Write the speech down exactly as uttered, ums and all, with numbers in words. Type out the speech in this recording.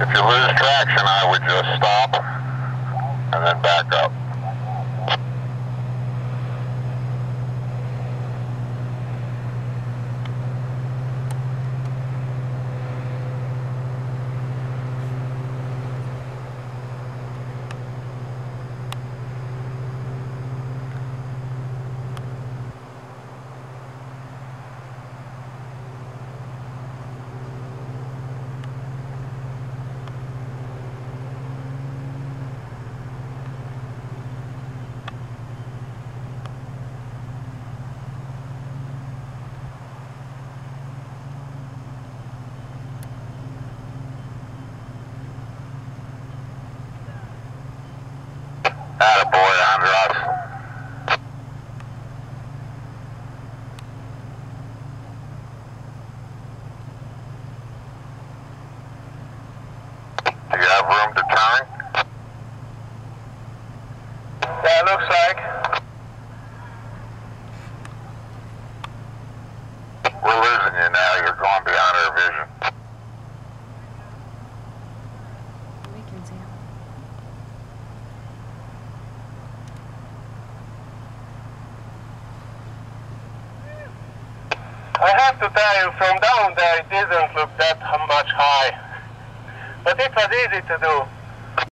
If you lose traction, I would just stop and then back up. Attaboy, Andras. Do you have room to turn? Yeah, it looks like. We're losing you now. You're going beyond our vision. We can see him. I have to tell you, from down there it didn't look that much high, but it was easy to do.